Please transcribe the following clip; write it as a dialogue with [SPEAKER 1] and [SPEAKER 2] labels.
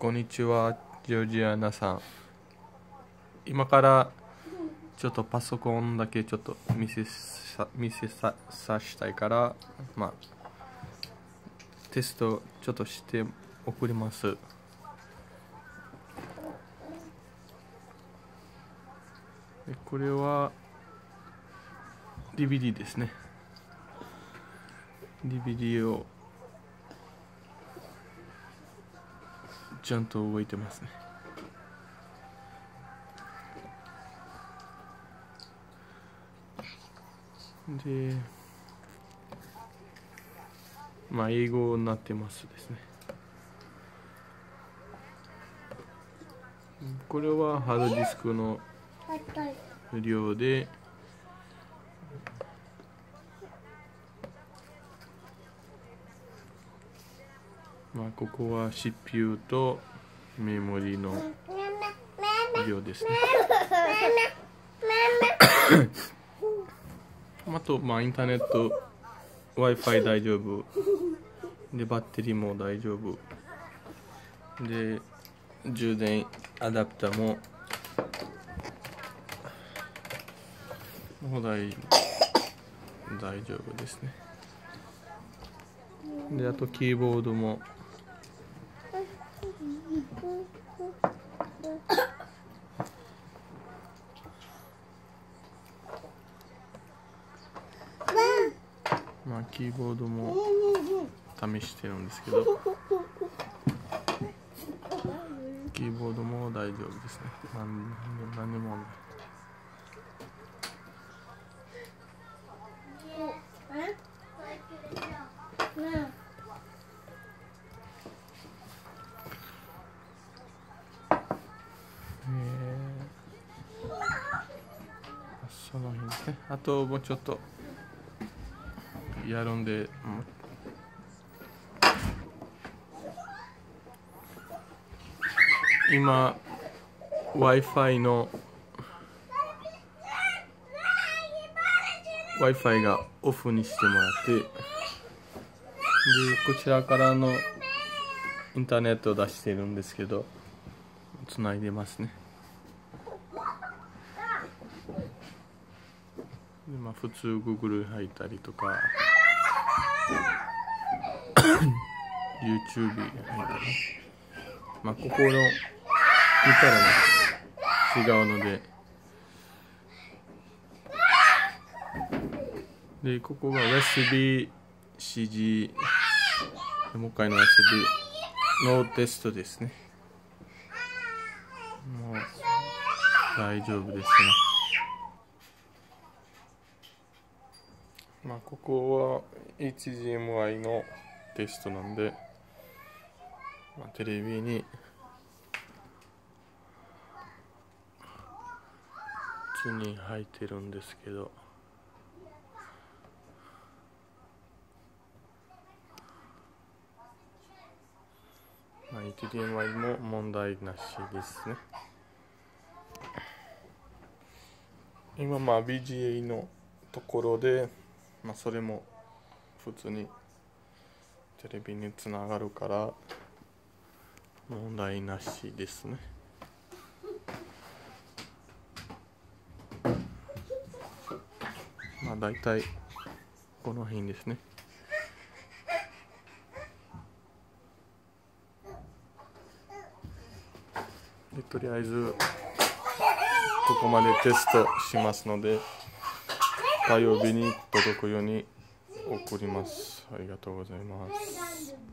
[SPEAKER 1] こんにちは、ジョージアナさん。今からちょっとパソコンだけちょっと見せさしたいから、テストちょっとして送ります。これは DVD ですね。DVD をちゃんと動いてますね。で、英語になってますですね。これはハードディスクの量で、ここは CPU とメモリの量ですね。あと、インターネット Wi-Fi 大丈夫で、バッテリーも大丈夫で、充電アダプターも大丈夫ですね。で、あとキーボードもキーボードも試してるんですけど、キーボードも大丈夫ですね。何も問題。その辺ですね。あともうちょっとやるんで、今 Wi-Fi がオフにしてもらって、でこちらからのインターネットを出してるんですけど、つないでますね。で、普通 Google 入ったりとかYouTube 入ったり、ここの見たら違うので、ここが USB-CG、もう一回の USB のテストですね。もう大丈夫ですね。ここは HDMI のテストなんで、テレビに普通に入ってるんですけど、HDMI も問題なしですね。今VGA のところで、それも普通にテレビにつながるから問題なしですね。だいたいこの辺ですね。で、とりあえずここまでテストしますので、火曜日に届くように送ります。ありがとうございます。